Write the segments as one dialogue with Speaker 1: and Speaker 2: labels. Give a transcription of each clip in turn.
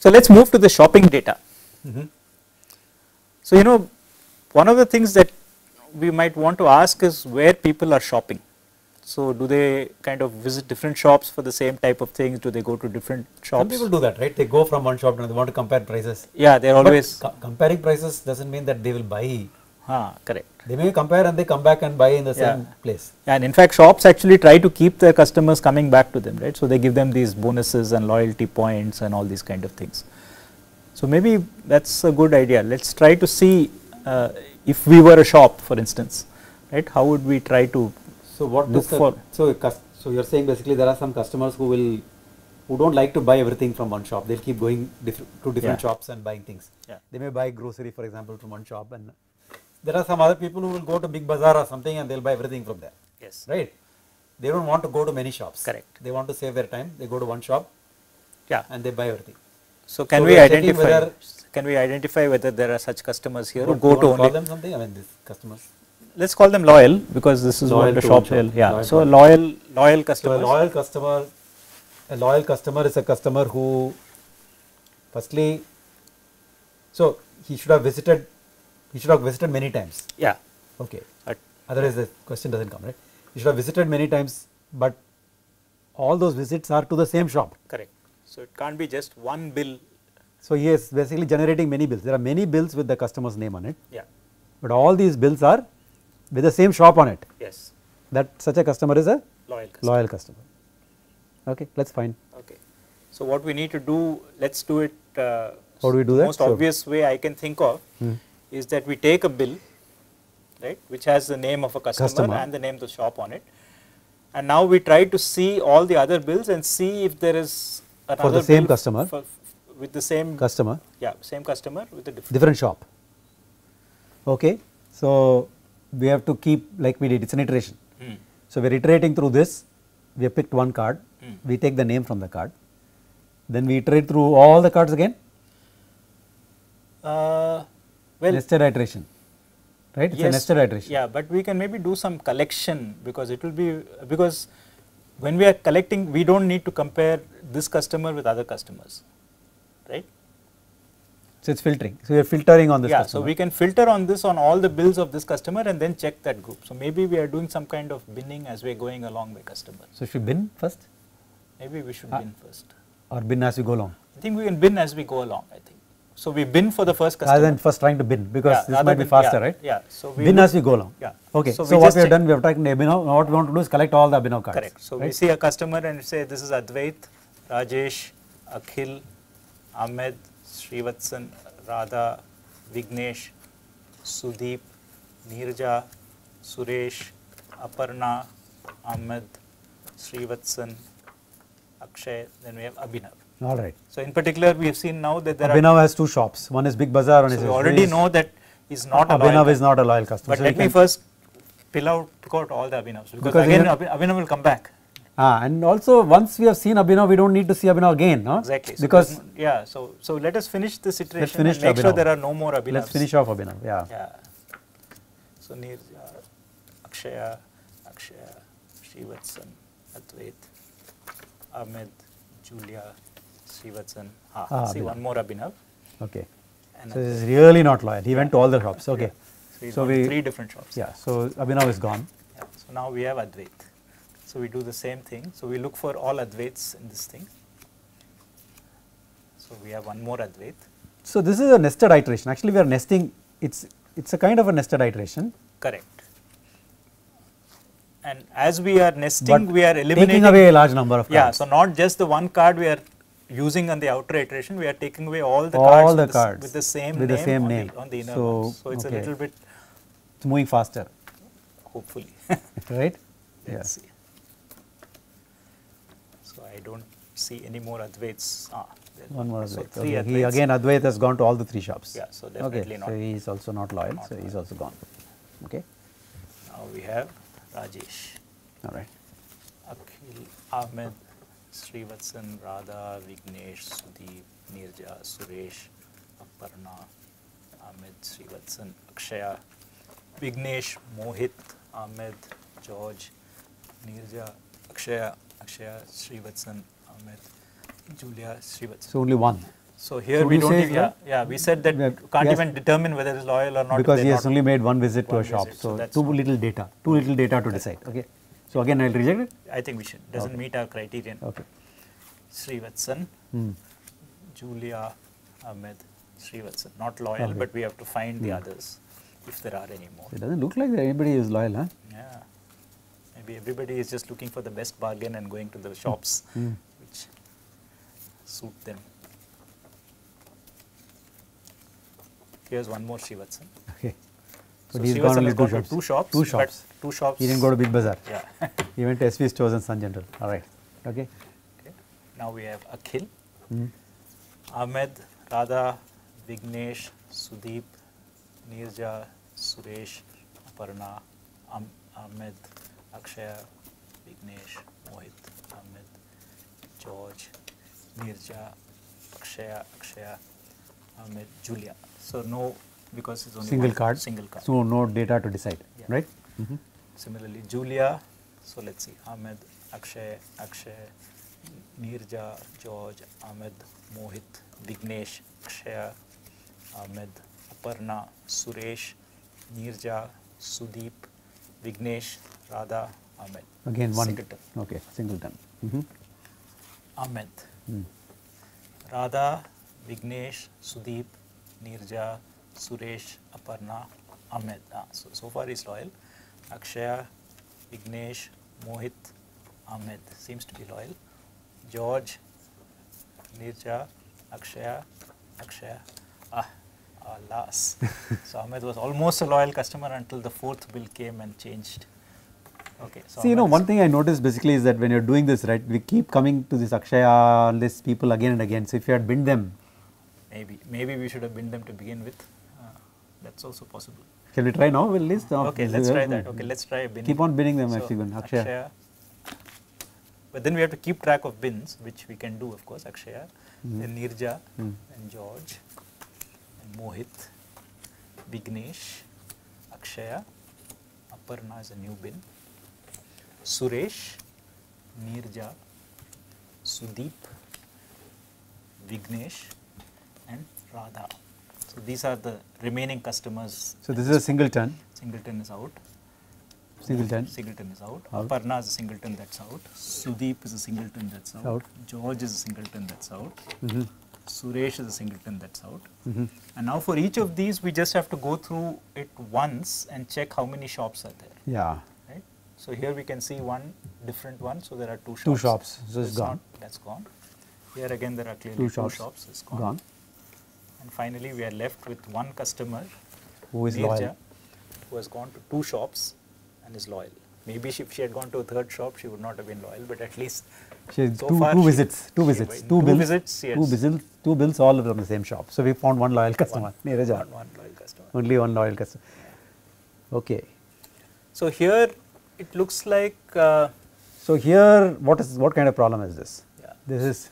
Speaker 1: So let's move to the shopping data. So you know, one of the things that we might want to ask is where people are shopping. So do they kind of visit different shops for the same type of things? Do they go to different shops?
Speaker 2: Some people do that, right? They go from one shop and they want to compare prices.
Speaker 1: Yeah, they are always
Speaker 2: comparing prices doesn't mean that they will buy.
Speaker 1: Correct.
Speaker 2: They may compare and they come back and buy in the same place.
Speaker 1: And in fact, shops actually try to keep their customers coming back to them, right? So they give them these bonuses and loyalty points and all these kind of things. So maybe that's a good idea. Let's try to see if we were a shop, for instance, right? How would we try to look for?
Speaker 2: So you're saying basically there are some customers who don't like to buy everything from one shop. They'll keep going to different shops and buying things. They may buy grocery, for example, from one shop, and there are some other people who will go to Big Bazaar or something and they'll buy everything from there.
Speaker 1: Yes.
Speaker 2: Right? They don't want to go to many shops.
Speaker 1: Correct.
Speaker 2: They want to save their time. They go to one shop. And they buy everything.
Speaker 1: So can we identify? Can we identify whether there are such customers here who go to only?
Speaker 2: Call them something. I mean, these customers.
Speaker 1: Let's call them loyal because this is what the shop will. Yeah. So loyal customers.
Speaker 2: So a loyal customer is a customer who, firstly, so he should have visited many times.
Speaker 1: Yeah.
Speaker 2: Okay. Otherwise the question doesn't come, right? He should have visited many times, but all those visits are to the same shop.
Speaker 1: Correct. So it can't be just one bill.
Speaker 2: So he is basically generating many bills. There are many bills with the customer's name on it.
Speaker 1: Yeah.
Speaker 2: But all these bills are with the same shop on it.
Speaker 1: Yes.
Speaker 2: That such a customer is a
Speaker 1: loyal
Speaker 2: customer. Okay, let's find.
Speaker 1: Okay. So what we need to do, let's do it.
Speaker 2: How do we do that?
Speaker 1: The most obvious way I can think of is that we take a bill, right, which has the name of a customer and the name of the shop on it. And now we try to see all the other bills and see if there is another
Speaker 2: for the same customer
Speaker 1: with the same
Speaker 2: customer.
Speaker 1: Yeah, same customer with a
Speaker 2: different shop. Okay. So we have to keep like we did. It's an iteration. So we are iterating through this. We have picked one card. We take the name from the card. Then we iterate through all the cards again.
Speaker 1: Well,
Speaker 2: nested iteration, right? It's a nested iteration.
Speaker 1: Yeah, but we can maybe do some collection because it will be because when we are collecting, we don't need to compare this customer with other customers, right?
Speaker 2: So it's filtering. So we are filtering on this customer.
Speaker 1: So we can filter on this on all the bills of this customer and then check that group. So maybe we are doing some kind of binning as we are going along by customer.
Speaker 2: So should we bin first?
Speaker 1: Maybe we should bin first.
Speaker 2: Or bin as we go along?
Speaker 1: I think we can bin as we go along, I think. So we bin for the first customer.
Speaker 2: Rather than first trying to bin because this might be faster, right?
Speaker 1: Yeah. So we
Speaker 2: bin as we go along.
Speaker 1: Yeah.
Speaker 2: Okay. So what we have done, we have taken Abhinav. Now what we want to do is collect all the Abhinav cards.
Speaker 1: Correct. So we see a customer and say this is Advait, Rajesh, Akhil, Ahmed, Srivatsan, Radha, Vignesh, Sudeep, Neerja, Suresh, Aparna, Ahmed, Srivatsan, Akshay, then we have Abhinav.
Speaker 2: All right.
Speaker 1: So in particular, we have seen now that there
Speaker 2: Abhinav has two shops. One is Big Bazaar, one is.
Speaker 1: We already know that he's not a loyal
Speaker 2: Abhinav is not a loyal customer.
Speaker 1: But let me first pick out all the Abhinavs because again Abhinav will come back.
Speaker 2: And also once we have seen Abhinav, we don't need to see Abhinav again, no?
Speaker 1: Exactly.
Speaker 2: Because
Speaker 1: so let us finish this iteration.
Speaker 2: Let's finish
Speaker 1: and make sure there are no more Abhinavs.
Speaker 2: Let's finish off Abhinav. Yeah.
Speaker 1: So Neerja, Akshaya, Srivatsan, Advait, Ahmed, Julia, Srivatsan. See
Speaker 2: Abhinav.
Speaker 1: one more Abhinav.
Speaker 2: Okay. So this is really not loyal. He went to all the shops. Okay.
Speaker 1: So we 3 different shops.
Speaker 2: Yeah. So Abhinav is gone.
Speaker 1: Yeah. So now we have Advait. So we do the same thing. So we look for all Advaits in this thing. So we have one more Advait.
Speaker 2: So this is a nested iteration. Actually, we are nesting. It's a kind of a nested iteration.
Speaker 1: Correct. And as we are nesting, we are eliminating.
Speaker 2: Taking away a large number of cards.
Speaker 1: Yeah. So not just the one card we are using on the outer iteration. We are taking away all the cards with the same name on the inner ones. So it's a little bit.
Speaker 2: It's moving faster.
Speaker 1: Hopefully.
Speaker 2: Right.
Speaker 1: Let's see. So I don't see any more Advaits.
Speaker 2: One more Advait.
Speaker 1: So
Speaker 2: okay. He again Advait has gone to all the 3 shops.
Speaker 1: Yeah, so definitely not.
Speaker 2: So he is also not loyal. So he is also gone. Okay.
Speaker 1: Now we have Rajesh.
Speaker 2: All right.
Speaker 1: Akhil, Ahmed, Srivatsan, Radha, Vignesh, Sudeep, Neerja, Suresh, Aparna, Ahmed, Srivatsan, Akshaya, Vignesh, Mohit, Ahmed, George, Neerja, Akshaya, Srivatsan, Ahmed, Julia, Srivatsan.
Speaker 2: So only one.
Speaker 1: So here
Speaker 2: So
Speaker 1: we
Speaker 2: you
Speaker 1: don't
Speaker 2: say,
Speaker 1: even, we said that can't
Speaker 2: yes,
Speaker 1: even determine whether it's loyal or not.
Speaker 2: because
Speaker 1: if
Speaker 2: he
Speaker 1: they're
Speaker 2: has
Speaker 1: not
Speaker 2: only made one visit to a
Speaker 1: one
Speaker 2: shop.
Speaker 1: visit,
Speaker 2: So
Speaker 1: that's
Speaker 2: too
Speaker 1: not-
Speaker 2: little data to decide. Okay. So again I will reject it.
Speaker 1: I think we should. Doesn't
Speaker 2: Okay.
Speaker 1: meet our criterion.
Speaker 2: Okay.
Speaker 1: Srivatsan, Julia, Ahmed, Srivatsan. Not loyal,
Speaker 2: Okay.
Speaker 1: but we have to find the others if there are any more.
Speaker 2: It doesn't look like that anybody is loyal, huh?
Speaker 1: Yeah. Maybe everybody is just looking for the best bargain and going to the shops which suit them. Here's one more Srivatsan.
Speaker 2: Okay.
Speaker 1: So
Speaker 2: But he's
Speaker 1: Srivatsan
Speaker 2: gone only
Speaker 1: has gone to
Speaker 2: two shops.
Speaker 1: Two
Speaker 2: Two
Speaker 1: shops.
Speaker 2: shops.
Speaker 1: But 2 shops.
Speaker 2: He didn't go to Big Bazaar.
Speaker 1: Yeah.
Speaker 2: He went to SV Stores and Sun General. All right. Okay.
Speaker 1: Okay. Now we have Akhil, Ahmed, Radha, Vignesh, Sudeep, Nirja, Suresh, Aparna, Ahmed, Akshaya, Vignesh, Mohit, Ahmed, George, Nirja, Akshaya, Ahmed, Julia. So no, because it's only
Speaker 2: Single
Speaker 1: one
Speaker 2: card.
Speaker 1: Single card.
Speaker 2: So no data to decide,
Speaker 1: Yeah.
Speaker 2: right?
Speaker 1: Similarly, Julia. So let's see, Ahmed, Akshay, Nirja, George, Ahmed, Mohit, Vignesh, Akshaya, Ahmed, Aparna, Suresh, Nirja, Sudeep, Vignesh, Radha, Ahmed.
Speaker 2: Again one.
Speaker 1: Singleton.
Speaker 2: Okay, singleton.
Speaker 1: Ahmed, Radha, Vignesh, Sudeep, Nirja, Suresh, Aparna, Ahmed. So far he's loyal. Akshaya, Vignesh, Mohit, Ahmed seems to be loyal. George, Nirja, Akshaya. Alas. So Ahmed was almost a loyal customer until the 4th bill came and changed. Okay. So
Speaker 2: See, one thing I noticed basically is that when you're doing this, right, we keep coming to this Akshaya list people again and again. So if you had binned them,
Speaker 1: maybe we should have binned them to begin with. That's also possible.
Speaker 2: shall we try now? We'll list.
Speaker 1: Okay, let's try that. Okay, let's try binning.
Speaker 2: Keep on binning them
Speaker 1: So,
Speaker 2: actually. Akshaya.
Speaker 1: But then we have to keep track of bins, which we can do, of course. Akshaya, then Nirja, and George, and Mohit, Vignesh, Akshaya, Aparna is a new bin, Suresh, Nirja, Sudeep, Vignesh, and Radha. So these are the remaining customers.
Speaker 2: So this is a singleton.
Speaker 1: Singleton is out.
Speaker 2: Singleton.
Speaker 1: Singleton is out.
Speaker 2: Out.
Speaker 1: Aparna is a singleton that's out. Sudeep is a singleton that's out.
Speaker 2: Out.
Speaker 1: George is a singleton that's out. Suresh is a singleton that's out. And now for each of these, we just have to go through it once and check how many shops are there.
Speaker 2: Yeah.
Speaker 1: Right? So here we can see one different one. So there are 2 shops.
Speaker 2: 2 shops. So it's
Speaker 1: It's
Speaker 2: gone.
Speaker 1: not- That's gone. Here again there are clearly
Speaker 2: 2
Speaker 1: 2
Speaker 2: shops.
Speaker 1: shops. It's gone.
Speaker 2: Gone.
Speaker 1: And finally we are left with one customer,
Speaker 2: Who is
Speaker 1: Nirja,
Speaker 2: loyal?
Speaker 1: who has gone to 2 shops and is loyal. Maybe if she had gone to a 3rd shop, she would not have been loyal, but at least
Speaker 2: She has
Speaker 1: so
Speaker 2: two,
Speaker 1: far
Speaker 2: two
Speaker 1: she-
Speaker 2: visits. Two
Speaker 1: she-
Speaker 2: visits.
Speaker 1: in
Speaker 2: Two
Speaker 1: two
Speaker 2: bills.
Speaker 1: visits, yes.
Speaker 2: Two bills all from the same shop. So we found one loyal customer. Neeraja.
Speaker 1: one loyal customer.
Speaker 2: Only one loyal customer. Okay.
Speaker 1: So here it looks like,
Speaker 2: So here, what kind of problem is this?
Speaker 1: yeah.
Speaker 2: This is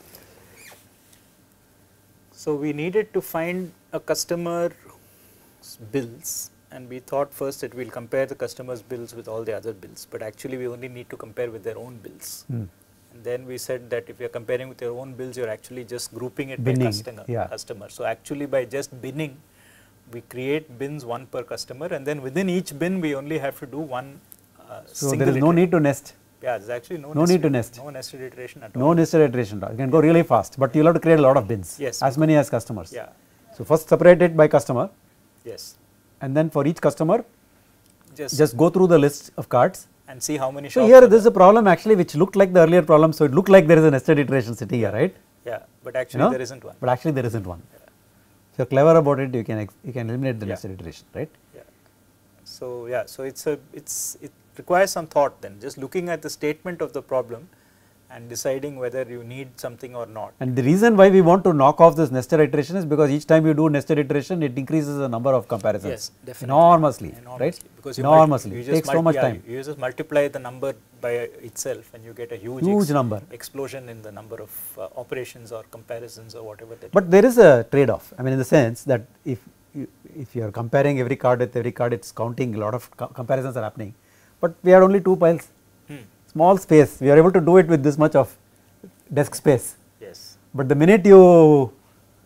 Speaker 1: So we needed to find a customer's bills, and we thought first that we'll compare the customer's bills with all the other bills, but actually we only need to compare with their own bills. And then we said that if you're comparing with your own bills, you're actually just grouping it
Speaker 2: Binning,
Speaker 1: by customer. So actually by just binning, we create bins one per customer, and then within each bin we only have to do one
Speaker 2: so
Speaker 1: single
Speaker 2: there is no need to nest.
Speaker 1: Yeah, there's actually
Speaker 2: No need to nest.
Speaker 1: No nested iteration at all.
Speaker 2: No nested iteration. You can go really fast, but you'll have to create a lot of bins.
Speaker 1: Yes.
Speaker 2: As many as customers.
Speaker 1: Yeah.
Speaker 2: So first separate it by customer,
Speaker 1: Yes.
Speaker 2: and then for each customer,
Speaker 1: Just
Speaker 2: just go through the list of cards.
Speaker 1: and see how many shops.
Speaker 2: So here
Speaker 1: are
Speaker 2: this is a problem actually which looked like the earlier problem. So it looked like there is a nested iteration sitting here, right?
Speaker 1: there. Yeah, but actually there isn't one.
Speaker 2: But actually there isn't one. So you're clever about it, you can eliminate the nested iteration, right?
Speaker 1: Yeah. So yeah, so it requires some thought then, just looking at the statement of the problem and deciding whether you need something or not.
Speaker 2: And the reason why we want to knock off this nested iteration is because each time you do nested iteration, it increases the number of comparisons.
Speaker 1: Yes, definitely.
Speaker 2: Enormously, right?
Speaker 1: Because
Speaker 2: Enormously.
Speaker 1: you
Speaker 2: It
Speaker 1: just
Speaker 2: takes so much time.
Speaker 1: You just multiply the number by itself and you get a
Speaker 2: Huge number.
Speaker 1: explosion in the number of operations or comparisons or whatever that.
Speaker 2: But there is a trade-off. I mean, in the sense that if you are comparing every card with every card, it's counting, a lot of comparisons are happening. But we had only 2 piles. Small space, we are able to do it with this much of desk space.
Speaker 1: Yes.
Speaker 2: But the minute you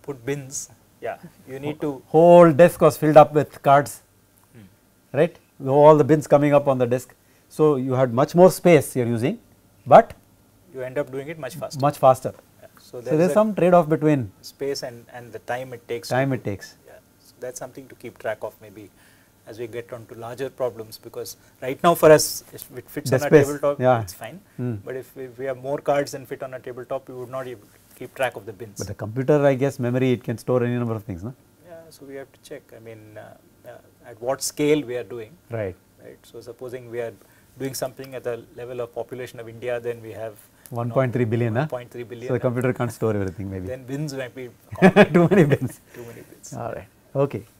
Speaker 1: put bins, yeah, you need to,
Speaker 2: whole desk was filled up with cards, right? All the bins coming up on the desk. So you had much more space you are using, but
Speaker 1: you end up doing it much faster.
Speaker 2: Much faster.
Speaker 1: Yeah. So
Speaker 2: there is some trade off between
Speaker 1: space and the time it takes.
Speaker 2: Time it takes.
Speaker 1: Yeah. So that's something to keep track of maybe as we get on to larger problems, because right now for us it fits on a tabletop, it's fine. But if we have more cards than fit on a tabletop, we would not even keep track of the bins.
Speaker 2: But the computer, I guess, memory, it can store any number of things, no?
Speaker 1: Yeah, so we have to check, I mean, at what scale we are doing.
Speaker 2: Right.
Speaker 1: Right. So supposing we are doing something at the level of population of India, then we have
Speaker 2: 1.3 billion,
Speaker 1: 1.3 billion.
Speaker 2: So the computer can't store everything maybe.
Speaker 1: Then bins might be
Speaker 2: too many bins.
Speaker 1: Too many bins.
Speaker 2: All right. Okay.